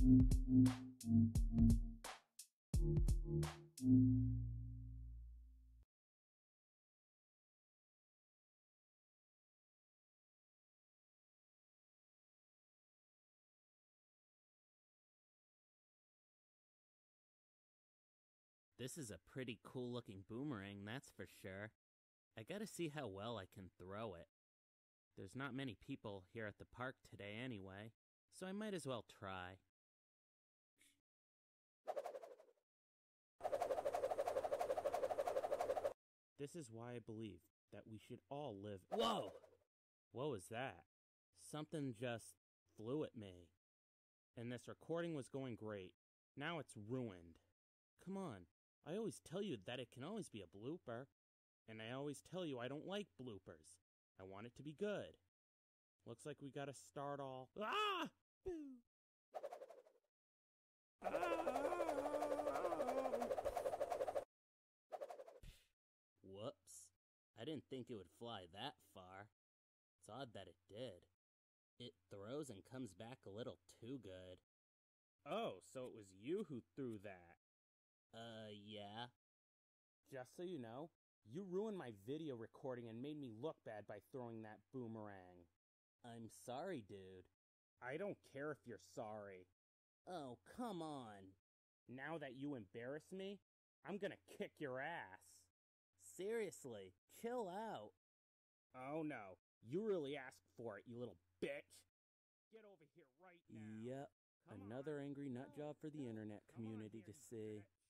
This is a pretty cool-looking boomerang, that's for sure. I gotta see how well I can throw it. There's not many people here at the park today anyway, so I might as well try. This is why I believe that we should all live— Whoa! What was that? Something just flew at me. And this recording was going great. Now it's ruined. Come on. I always tell you that it can always be a blooper. And I always tell you I don't like bloopers. I want it to be good. Looks like we gotta start all— Ah! Boo! Ah! Whoops. I didn't think it would fly that far. It's odd that it did. It throws and comes back a little too good. Oh, so it was you who threw that? Yeah. Just so you know, you ruined my video recording and made me look bad by throwing that boomerang. I'm sorry, dude. I don't care if you're sorry. Oh, come on. Now that you embarrass me, I'm gonna kick your ass. Seriously, chill out. Oh no, you really asked for it, you little bitch. Get over here right now. Yep, another angry nut job for the internet community to see.